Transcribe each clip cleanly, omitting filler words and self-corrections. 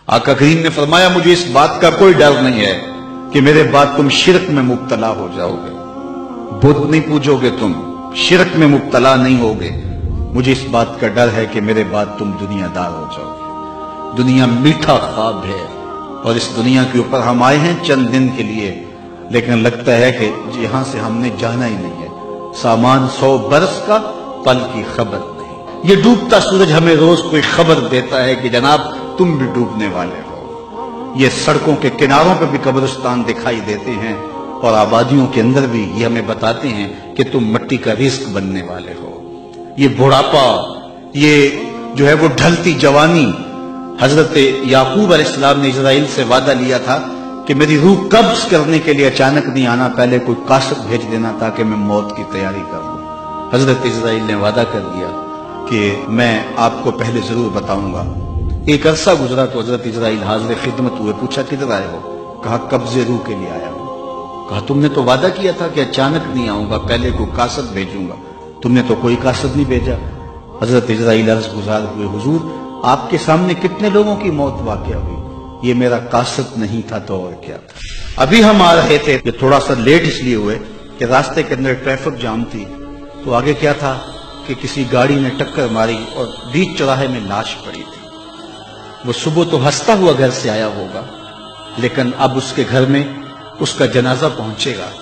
آقا کریم نے فرمایا مجھے اس بات کا کوئی ڈر نہیں ہے کہ میرے بعد تم شرک میں مبتلا ہو جاؤ گے، بت نہیں پوجو گے، تم شرک میں مبتلا نہیں ہوگے، مجھے اس بات کا ڈر ہے کہ میرے بعد تم دنیا دار ہو جاؤ گے۔ دنیا میٹھا خواب ہے اور اس دنیا کے اوپر ہم آئے ہیں چند دن کے لیے، لیکن لگتا ہے کہ یہاں سے ہم نے جانا ہی نہیں ہے۔ سامان 100 برس کا، پل کی خبر نہیں۔ یہ ڈوبتا سورج ہمیں روز کوئی خبر دیتا ہے کہ جناب تم بھی ڈوبنے والے ہو۔ یہ سڑکوں کے کناروں پہ بھی قبرستان دکھائی دیتے ہیں اور آبادیوں کے اندر بھی یہ ہمیں بتاتے ہیں کہ تم مٹی کا رزق بننے والے ہو۔ یہ بڑھاپا، یہ جو ہے وہ ڈھلتی جوانی، حضرت یعقوب علیہ السلام نے اسرائیل سے وعدہ لیا تھا کہ میری روح قبض کرنے کے لیے اچانک نہیں آنا، پہلے کوئی قاصد بھیج دینا تاکہ میں موت کی تیاری کر لوں۔ حضرت اسرائیل نے وعدہ کر دیا کہ میں آپ کو پہلے ضرور بتاؤں گا۔ ایک عرصہ گزرا تو حضرت اسرائیل حاضر خدمت ہوئے، پوچھا کدھر آئے ہو؟ کہا قبض روح کے لیے آیا ہوں۔ کہا تم نے تو وعدہ کیا تھا کہ اچانک نہیں آؤں گا، پہلے کوئی قاصد بھیجوں گا، تم نے تو کوئی قاصد نہیں بھیجا۔ حضرت اسرائیل عرض گزار ہوئے حضور آپ کے سامنے کتنے لوگوں کی موت واقع ہوئی، یہ میرا قاصد نہیں تھا تو اور کیا تھا۔ ابھی ہم آ رہے تھے، یہ تھوڑا سا لیٹ اس لیے ہوئے کہ راستے کے اندر ٹریفک جام تھی، تو آگے کیا تھا کہ کسی گاڑی نے ٹکر ماری اور بیچ چوراہے میں لاش پڑی تھی۔ وہ صبح تو ہنستا ہوا گھر سے آیا ہوگا، لیکن اب اس کے گھر میں اس کا جنازہ پہنچے گا۔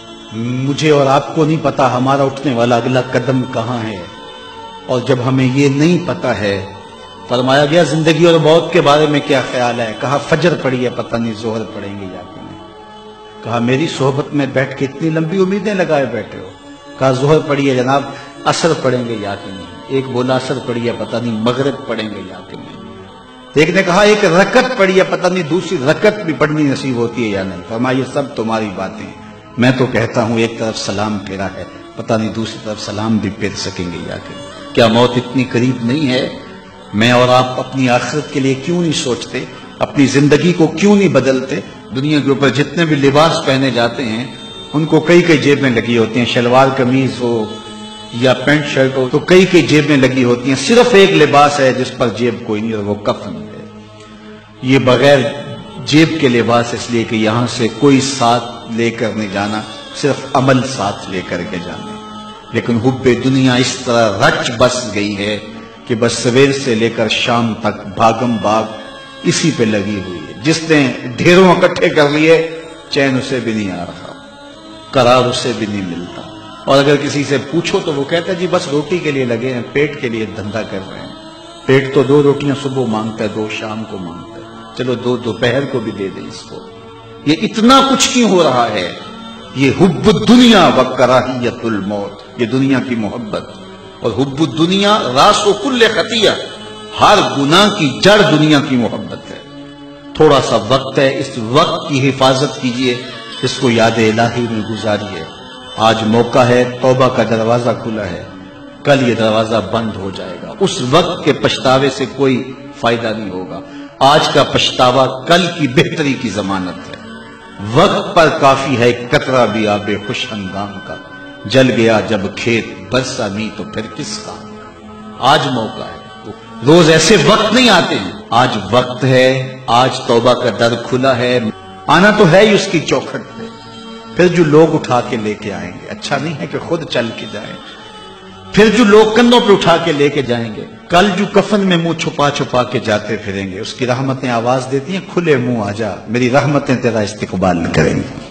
مجھے اور آپ کو نہیں پتا ہمارا اٹھنے والا اگلا قدم کہاں ہے، اور جب ہمیں یہ نہیں پتا ہے، فرمایا گیا زندگی اور موت کے بارے میں کیا خیال ہے؟ کہا فجر پڑی ہے، پتہ نہیں ظہر پڑیں گے یا کہ نہیں۔ کہا میری صحبت میں بیٹھ کے اتنی لمبی امیدیں لگائے بیٹھے ہو۔ کہا ظہر پڑی ہے جناب، عصر پڑیں گے یا کہ نہیں۔ ایک بولا عصر پڑی ہے، پتہ نہیں مغرب پڑیں گے یا کہ نہیں۔ ایک نے کہا ایک رکعت پڑی ہے، پتہ نہیں دوسری رکعت بھی پڑھنی نصیب ہوتی ہے یا نہیں۔ فرمایا یہ سب تمہاری باتیں ہیں، میں تو کہتا ہوں ایک طرف سلام پھیرا ہے، پتہ نہیں دوسری طرف سلام بھی پھیر سکیں گے یا کہ نہیں۔ کیا موت اتنی قریب نہیں ہے؟ میں اور آپ اپنی آخرت کے لیے کیوں نہیں سوچتے؟ اپنی زندگی کو کیوں نہیں بدلتے؟ دنیا کے اوپر جتنے بھی لباس پہنے جاتے ہیں ان کو کئی کئی جیبیں لگی ہوتی ہیں، شلوار قمیض ہو یا پینٹ شرٹ ہو تو کئی کئی جیبیں لگی ہوتی ہیں، صرف ایک لباس ہے جس پر جیب کوئی نہیں، اور وہ کفن ہے۔ یہ بغیر جیب کے لباس اس لیے کہ یہاں سے کوئی ساتھ لے کر نہیں جانا، صرف عمل ساتھ لے کر کے جانا۔ لیکن حب دنیا اس طرح رچ بس گئی ہے کہ بس سویر سے لے کر شام تک بھاگم بھاگ اسی پہ لگی ہوئی ہے۔ جس نے ڈھیروں اکٹھے کر لیے چین اسے بھی نہیں آ رہا، قرار اسے بھی نہیں ملتا، اور اگر کسی سے پوچھو تو وہ کہتا ہے جی بس روٹی کے لیے لگے ہیں، پیٹ کے لیے دھندا کر رہے ہیں۔ پیٹ تو 2 روٹیاں صبح مانگتا ہے، 2 شام کو مانگتا ہے، چلو 2 دوپہر کو بھی دے دیں اس کو۔ یہ اتنا کچھ کیوں ہو رہا ہے؟ یہ حب الدنیا و کراہیت الموت، یہ دنیا کی محبت، اور حب الدنیا راس و کل خطیہ، ہر گناہ کی جڑ دنیا کی محبت ہے۔ تھوڑا سا وقت ہے، اس وقت کی حفاظت کیجئے، اس کو یاد الہی میں گزاریے۔ آج موقع ہے، توبہ کا دروازہ کھلا ہے، کل یہ دروازہ بند ہو جائے گا۔ اس وقت کے پچھتاوے سے کوئی فائدہ نہیں ہوگا، آج کا پچھتاوا کل کی بہتری کی ضمانت ہے۔ وقت پر کافی ہے قطرہ بھی آب خوش ہنگام کا، جل گیا جب کھیت برسا نہیں تو پھر کس کام کا۔ آج موقع ہے، روز ایسے وقت نہیں آتے ہیں، آج وقت ہے، آج توبہ کا در کھلا ہے، آنا تو ہے ہی اس کی چوکھٹ پہ۔ پھر جو لوگ اٹھا کے لے کے آئیں گے، اچھا نہیں ہے کہ خود چل کے جائیں، پھر جو لوگ کندھوں پہ اٹھا کے لے کے جائیں گے، کل جو کفن میں منہ چھپا چھپا کے جاتے پھریں گے، اس کی رحمتیں آواز دیتی ہیں کھلے منہ آ جا، میری رحمتیں تیرا استقبال کریں گے۔